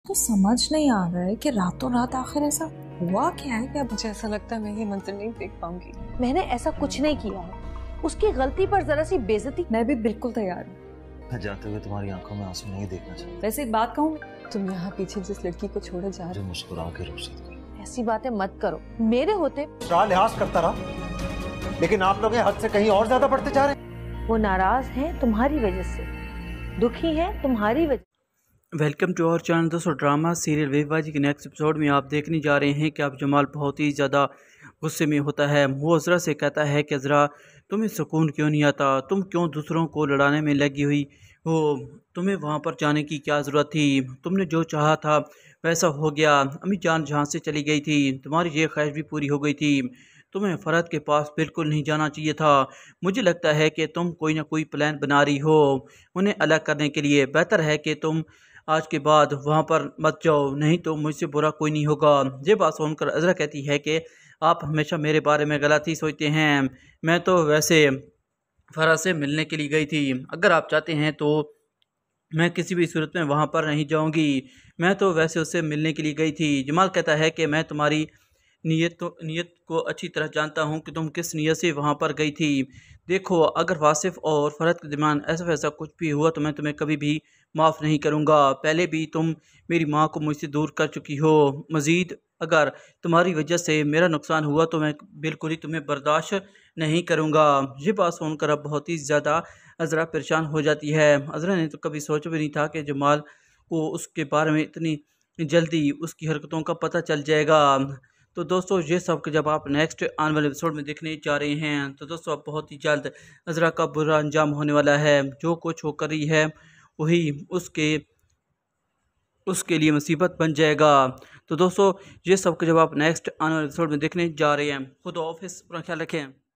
तो समझ नहीं आ रहा है कि रातों रात आखिर ऐसा हुआ क्या है। क्या मुझे ऐसा लगता है मैं ये मंजर नहीं देख पाऊंगी। मैंने ऐसा कुछ नहीं किया है, उसकी गलती पर जरा सी बेइज्जती। मैं भी बिल्कुल तैयार हूँ। मैं जाते हुए तुम्हारी आंखों में आंसू नहीं देखना चाहता। वैसे एक बात कहूँ, तुम यहाँ पीछे जिस लड़की को छोड़े जा रहे जो मुस्कुरा के रुखसत करो। ऐसी बातें मत करो। मेरे होते लिहाज करता रहा, लेकिन आप लोग हद से कहीं और ज्यादा बढ़ते जा रहे हैं। वो नाराज हैं तुम्हारी वजह से, दुखी हैं तुम्हारी वजह। Welcome to our channel. दोस्तों, ड्रामा सीरियल बेवफाई के नेक्स्ट एपिसोड में आप देखने जा रहे हैं कि अब जमाल बहुत ही ज़्यादा गुस्से में होता है। वो अज़रा से कहता है कि अज़रा, तुम्हें सुकून क्यों नहीं आता? तुम क्यों दूसरों को लड़ाने में लगी हुई हो? तुम्हें वहाँ पर जाने की क्या ज़रूरत थी? तुमने जो चाहा था वैसा हो गया। अम्मी जान जहाँ से चली गई थी, तुम्हारी ये ख्वाहिश भी पूरी हो गई थी। तुम्हें फ़रहत के पास बिल्कुल नहीं जाना चाहिए था। मुझे लगता है कि तुम कोई ना कोई प्लान बना रही हो उन्हें अलग करने के लिए। बेहतर है कि तुम आज के बाद वहाँ पर मत जाओ, नहीं तो मुझसे बुरा कोई नहीं होगा। ये बात सुनकर अज़रा कहती है कि आप हमेशा मेरे बारे में गलत ही सोचते हैं। मैं तो वैसे फ़रहत से मिलने के लिए गई थी। अगर आप चाहते हैं तो मैं किसी भी सूरत में वहाँ पर नहीं जाऊँगी। मैं तो वैसे उससे मिलने के लिए गई थी। जमाल कहता है कि मैं तुम्हारी नीयत को अच्छी तरह जानता हूँ कि तुम किस नीयत से वहाँ पर गई थी। देखो, अगर वासिफ़ और फ़रहत के दरमियान ऐसा वैसा कुछ भी हुआ तो मैं तुम्हें कभी भी माफ़ नहीं करूँगा। पहले भी तुम मेरी माँ को मुझसे दूर कर चुकी हो। मज़ीद अगर तुम्हारी वजह से मेरा नुकसान हुआ तो मैं बिल्कुल ही तुम्हें बर्दाश्त नहीं करूँगा। ये बात सुनकर अब बहुत ही ज़्यादा अज़रा परेशान हो जाती है। अज़रा ने तो कभी सोचा भी नहीं था कि जमाल को उसके बारे में इतनी जल्दी उसकी हरकतों का पता चल जाएगा। तो दोस्तों, ये सब जब आप नेक्स्ट आने वाले एपिसोड में देखने जा रहे हैं तो दोस्तों अब बहुत ही जल्द अज़रा का बुरा अंजाम होने वाला है। जो कुछ हो कर रही है वही उसके लिए मुसीबत बन जाएगा। तो दोस्तों, ये सब जब आप नेक्स्ट आने वाले एपिसोड में देखने जा रहे हैं। खुद ऑफिस अपना ख्याल रखें।